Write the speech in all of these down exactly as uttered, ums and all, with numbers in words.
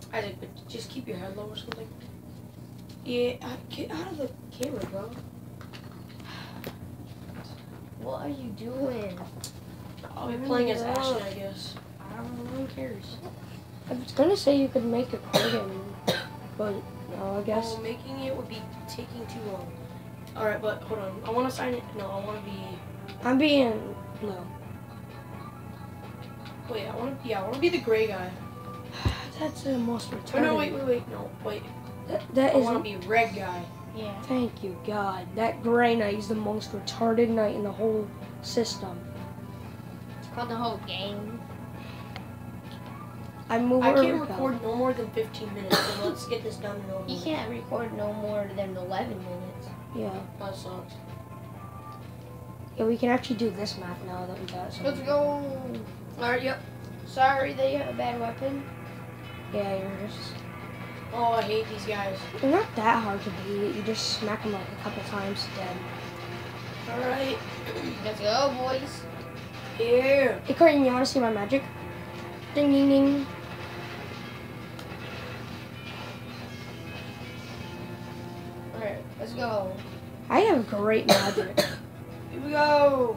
Isaac, but just keep your head low or something. Yeah, uh, get out of the camera, bro. What are you doing? Oh, you're playing as Ashley, I guess. I don't know, who cares? I was gonna say you could make a cardigan, but no, I guess. Oh, making it would be taking too long. Alright, but hold on. I want to sign it. No, I want to be... I'm being blue. Wait, I want to be... Yeah, I want to be the gray guy. That's the most retarded. Oh, no, wait, wait, wait. No, wait. That, that I is. want to be red guy. Yeah. Thank you, God. That gray knight is the most retarded knight in the whole system. It's called the whole game. I move I her can't down. record no more than fifteen minutes, so let's get this done in over. You can't record no more than eleven minutes. Yeah. That sucks. Yeah, we can actually do this map now that we got some. Let's go. Alright, yep. Sorry that you have a bad weapon. Yeah, you're just. Oh, I hate these guys. They're not that hard to beat. You just smack them like a couple times, dead. Alright. Let's go, boys. Here. Hey, Cardigan, you want to see my magic? Ding, ding, ding. Alright, let's go. I have great magic. Here we go.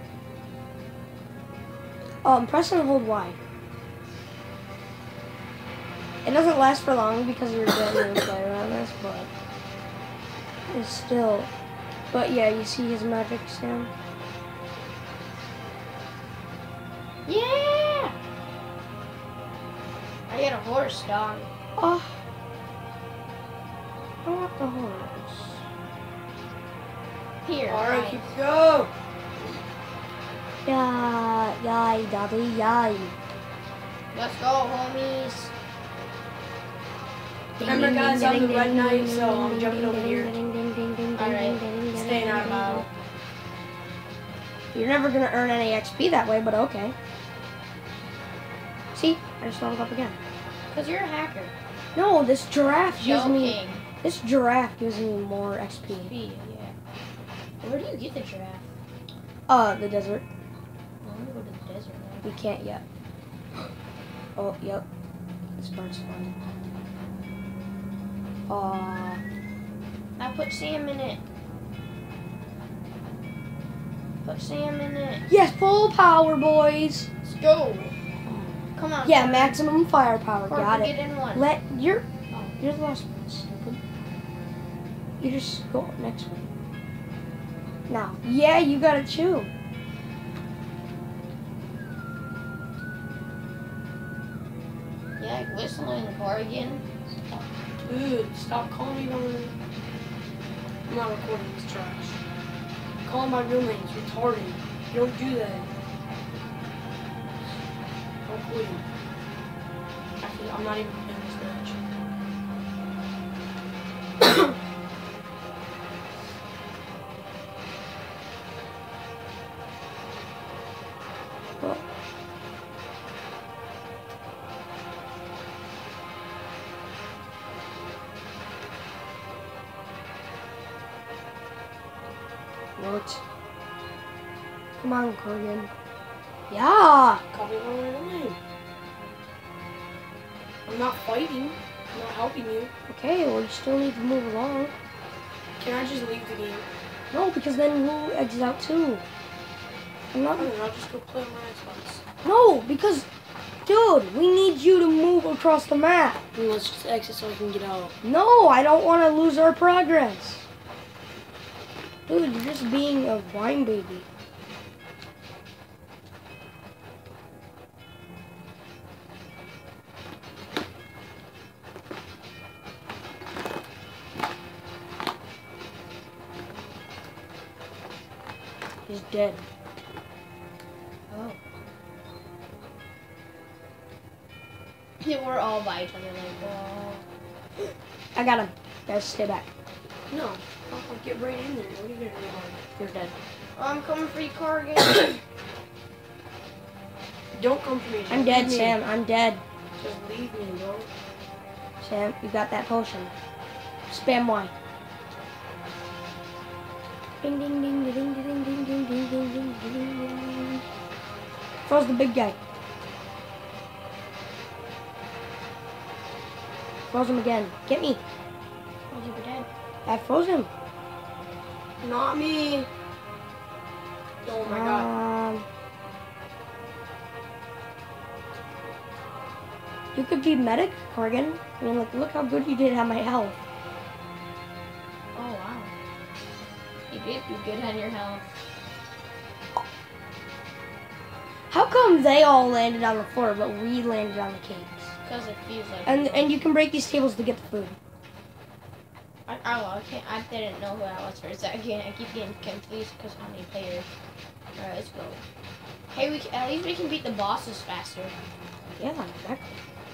Um, press and hold Y. It doesn't last for long because you're dead to play around this, but it's still. But yeah, you see his magic, Sam? Yeah! I got a horse, dog. Oh. I want the horse. Here. Alright, right. keep go. Yeah, yay, daddy, yay. Let's go, homies. Remember, guys, I'm the red knight, so I'm jumping over here. Alright, Staying out of battle. You're never gonna earn any X P that way, but okay. See, I just leveled up again. Cause you're a hacker. No, this giraffe gives me. Joking. This giraffe gives me more X P. Yeah, yeah. Where do you get the giraffe? Uh, the desert. I want to go to the desert now. We can't yet. Oh, yep. This part's fun. Uh, I put Sam in it. Put Sam in it. yes, full power, boys. Let's go. Come on. Yeah, Corey. maximum firepower. Corey, Got get it. in one. Let you're oh, you're the last one, stupid. You just go next one. Now, yeah, you got it too. Yeah, whistling Corrigan. Dude, stop calling me by my... I'm not recording this trash. Call my real name. It's retarded. You don't do that. Don't quit. Actually, I'm not even playing this match. Well, what? Come on, Corrigan. Yeah. Call me by my real name. I'm not fighting. I'm not helping you. Okay, well, you still need to move along. Can I just leave the game? No, because then we'll exit out too. I'm not. I don't know, I'll just go play on my Xbox. No, because, dude, we need you to move across the map. And let's just exit so I can get out. No, I don't want to lose our progress. Dude, you're just being a whine baby. He's dead. Oh. Yeah, we're all by each other like, whoa. I got him. Guys, stay back. No. I'll, I'll get right in there. What are you gonna do? You're dead. I'm coming for you, Corrigan. Don't come for me. Just I'm dead, leave me. Sam. I'm dead. Just leave me, bro. Sam, you got that potion. Spam Y. Ding ding ding ding ding ding ding ding ding ding ding ding ding. Froze the big guy. froze him again. Get me. Oh, you were dead. I froze him. Not me. Oh my god. Um, you could be medic, Corgan. I mean, like, look how good you did at my health. Oh, wow. You did do good on your health. How come they all landed on the floor, but we landed on the cakes? Because it feels like... And and you can break these tables to get the food. I, I, don't know, I, can't, I didn't know who that was for a second. I keep getting confused because how many players. Alright, let's go. Hey, we can, at least we can beat the bosses faster. Yeah, exactly.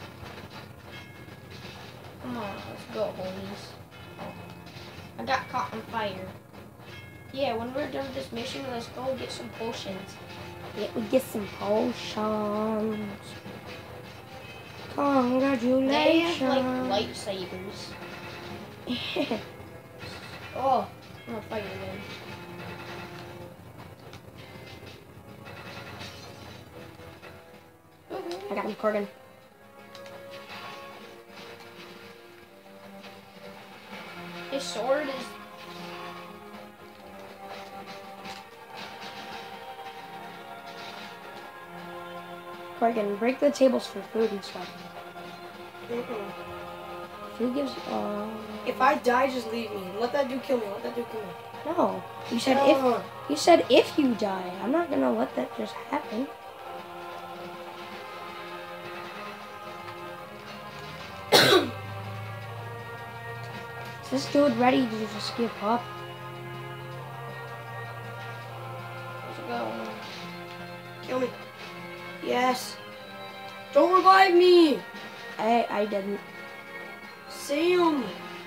Come on, let's go, homies. I got caught on fire. Yeah, when we're done with this mission, let's go get some potions. Yeah, we get some potions. Congratulations. They have like lightsabers. Oh, I'm on fire again. I got him, Corgan. His sword is... Corgan, break the tables for food and stuff. Mm-mm. Food gives. Uh, If I die, just leave me. Let that dude kill me. Let that dude kill me. no, you said No. if. You said if you die. I'm not gonna let that just happen. Is this dude ready to just give up? Let's go. Kill me. Yes. Don't revive me. I I didn't. Sam.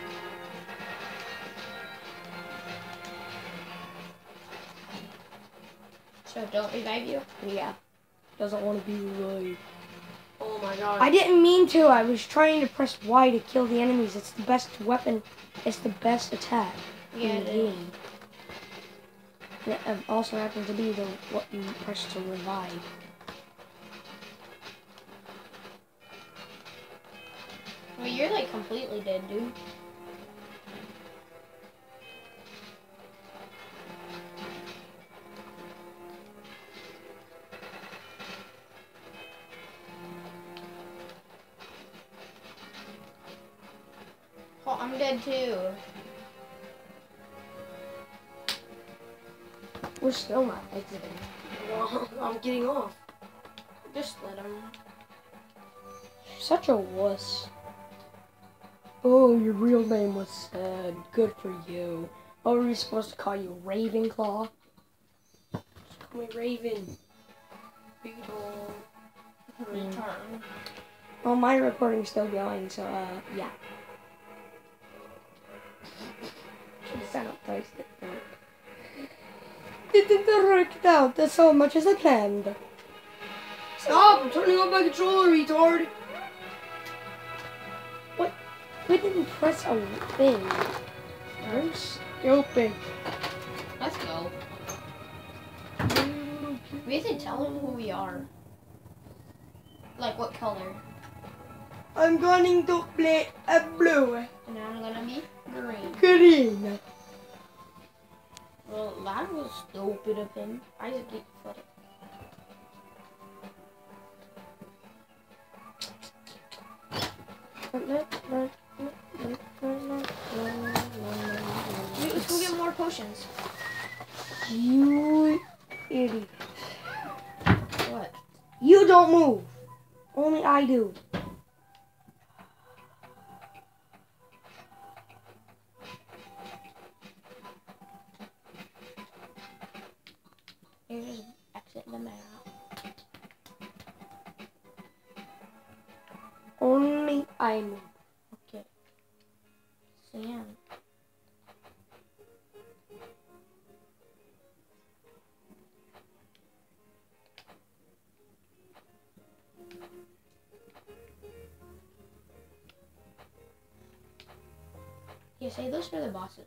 So don't revive you? Yeah. Doesn't want to be revived. Oh my god. I didn't mean to. I was trying to press Y to kill the enemies. It's the best weapon. It's the best attack Yeah, in it the is. game. And it also happens to be the what you press to revive. Well, you're like completely dead, dude. Oh, I'm dead too. We're still not exiting. Well, I'm getting off. Just let him. You're such a wuss. Oh, your real name was sad. Good for you. What were we supposed to call you? Ravenclaw? Just call me Raven. Beetle. Return. Well, my recording's still going, so, uh, yeah. Should've sent up twice. Didn't work out so much as I planned. Stop! I'm turning off my controller, retard. What? We didn't press a thing. You're stupid. Let's go. We have to tell him who we are. Like what color. I'm going to play a blue. And I'm gonna be green. Green. Well, that was stupid of him. I just get footed. Wait, let's go get more potions. You idiot. What? You don't move. Only I do. You're just exiting the map. Only I move. Okay. Sam. Yeah, say those for the bosses.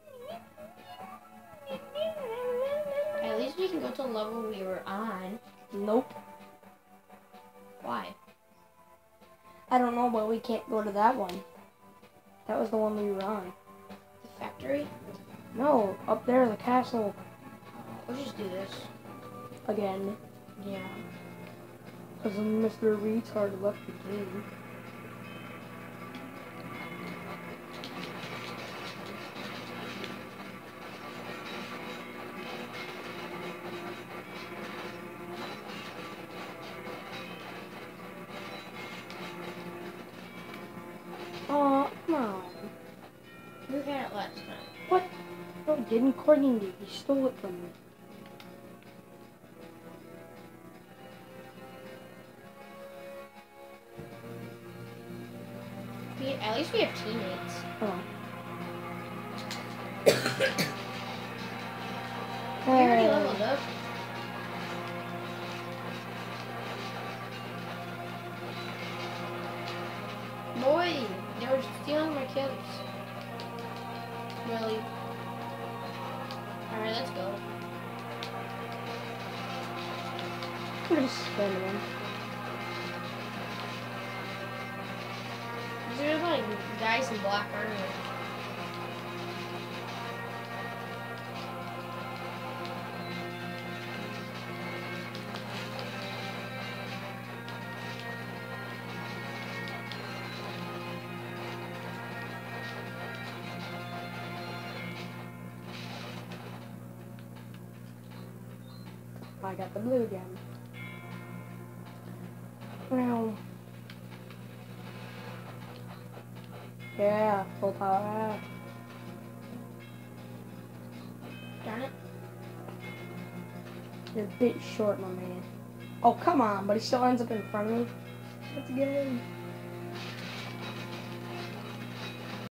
At least we can go to the level we were on Nope. Why? I don't know, but we can't go to that one. That was the one we were on. The factory? No, up there, the castle. We'll just do this. Again. Yeah. Because Mister Retard left the game. Aw, come on. We had it last time. What? No, he didn't. Courtney did. He stole it from me. We, at least we have teammates. Oh. We already Hey. leveled up. Boy, they were stealing my kills. Really? Alright, let's go. I'm just spamming him. These are like guys in black armor. I got the blue gem. Now. Yeah, full power. Darn it. You're a bit short, my man. Oh, come on, but he still ends up in front of me. Let's go.